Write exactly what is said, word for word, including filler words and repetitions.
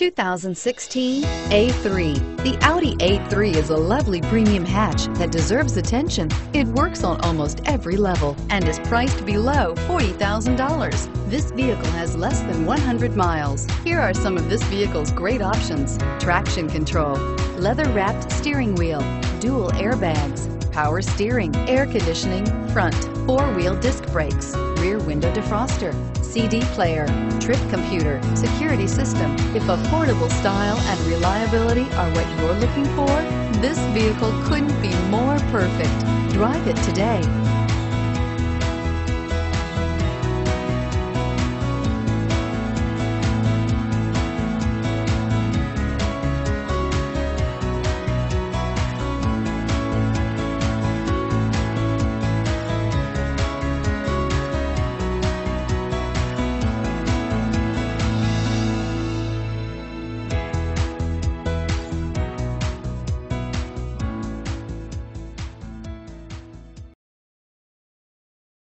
two thousand sixteen A three. The Audi A three is a lovely premium hatch that deserves attention. It works on almost every level and is priced below forty thousand dollars. This vehicle has less than one hundred miles. Here are some of this vehicle's great options: traction control, leather-wrapped steering wheel, dual airbags, power steering, air conditioning, front, four-wheel disc brakes, rear window defroster, C D player, trip computer, security system. If affordable style and reliability are what you're looking for, this vehicle couldn't be more perfect. Drive it today.